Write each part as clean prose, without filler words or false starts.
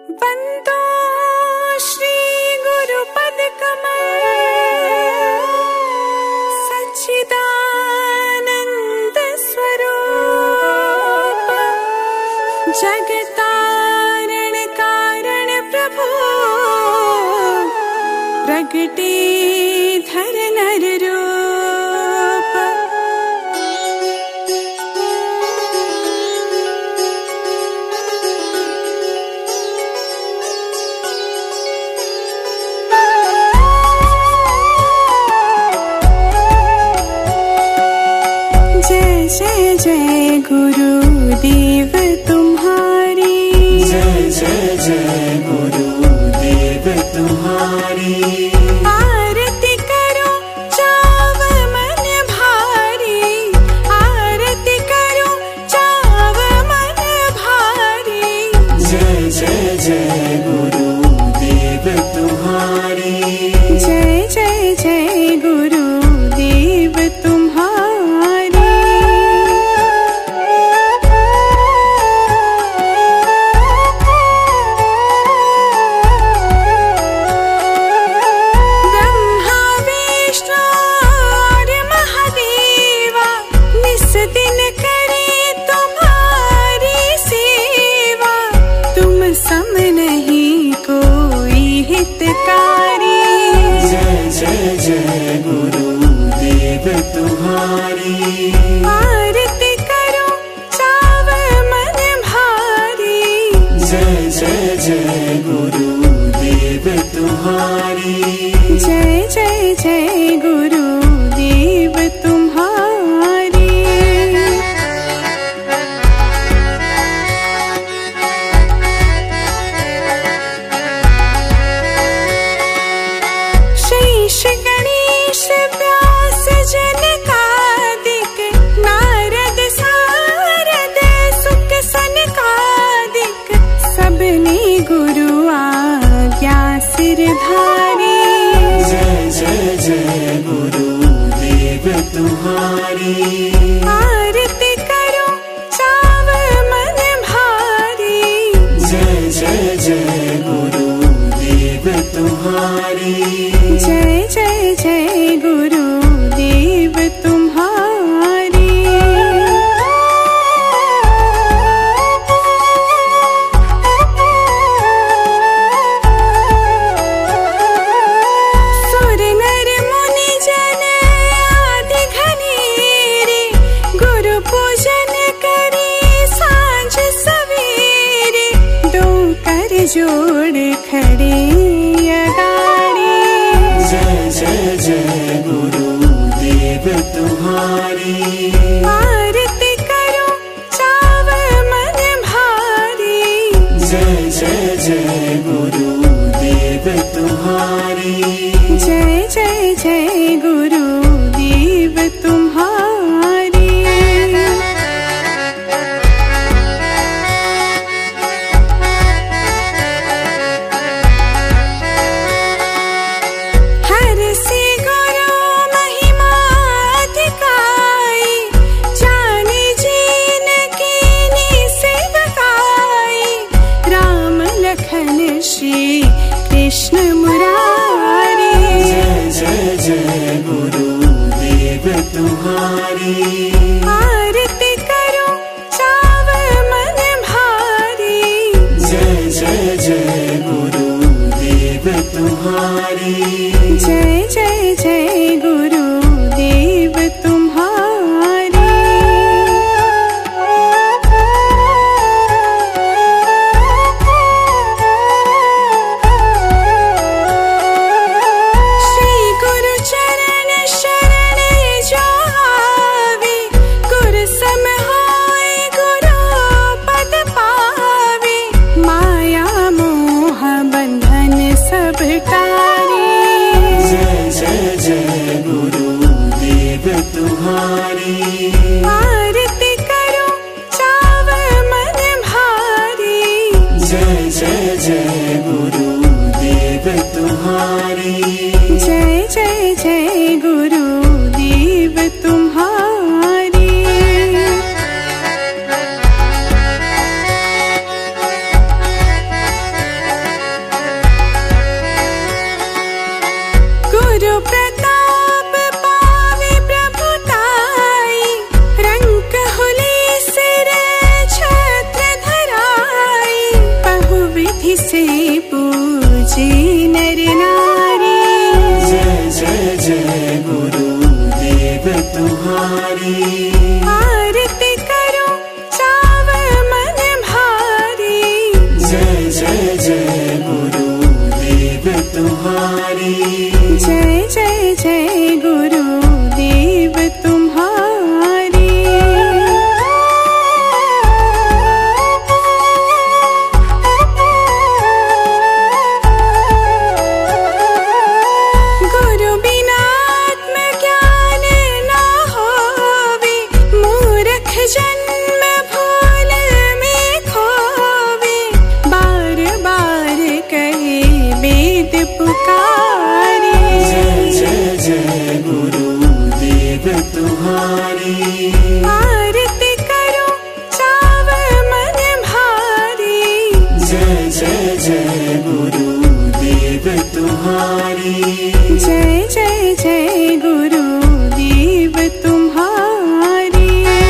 वंदो श्री गुरुपद कमल सच्चिदानंद स्वरूप जगतारण कारण प्रभु प्रगटे धर नर रूप। जय जय जय गुरुदेव तुम्हारी, जय जय जय गुरुदेव तुम्हारी। आरती करो चाव मन भारी, आरती करो चाव मन भारी। जय जय जय गुरुदेव तुम्हारी, जय जय जय गुरुदेव तुम्हारी। ब्रह्मा विष्णु और महादेवा निस दिन करे तुम्हारी सेवा। तुम सम नहीं कोई हितकारी, जय जय जय गुरुदेव तुम्हारी। आरती करो चाव मन भारी, जय जय जय गुरुदेव तुम्हारी। जय जय जय गुरुदेव तुम्हारी। शेष गणेश व्यास जनकादिक नारद सारद सुख सनकादिक सबने गुरु आज्ञा सिरधारी। जय जय जय गुरुदेव तुम्हारी। आरती करो चाव मन भारी, जय जय जय गुरुदेव तुम्हारी। जय जय जय गुरुदेव तुम्हारी। सुर नर मुनि जन आदि घनेरे गुरु पूजन करे सांझ सवेरे। दो कर जोड़ खड़े अगाड़ी, जय जय जय गुरुदेव तुम्हारी। आरती करो चाव मन भारी, जय जय जय गुरुदेव तुम्हारी। जय जय जय गुरुदेव तुम्हारी। हर से गुरु महिमा अधिकाई, जाने जीन कीनी सेवकाई। राम लखन श्री कृष्ण मुरारी, जय जय जय गुरुदेव तुम्हारी। आरती करो चाव मन भारी, जय जय जय गुरुदेव तुम्हारी। जय जय जय गुरुदेव तुम्हारी। श्री गुरु चरण शरण जो आवे, गुरु सम होए गुरु पद पावे। माया मोह बंधन सब टारी, जय जय जय गुरुदेव तुम्हारी। आरती करो चाव मन भारी, जय जय जय गुरुदेव तुम्हारी। जय जय जय गुरुदेव तुम्हारी। जय गुरुदेव तुम्हारी। जय जय जय गुरुदेव तुम्हारी।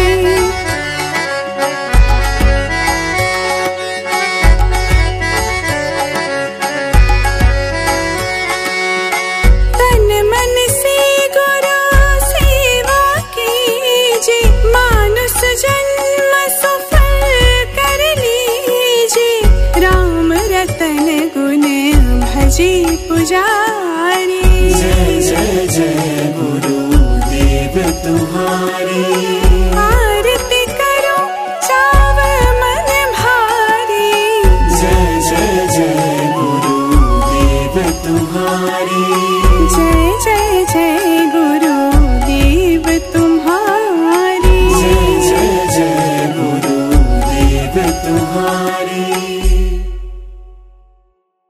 तन मन से गुरु सेवा कीजिए, मानुष जन्म सफल कर लीजिए। राम रतन गुण भजे पुजारी। जय जय जय गुरुदेव तुम्हारी। आरती करो चाव मन भारी। जय जय जय गुरुदेव तुम्हारी।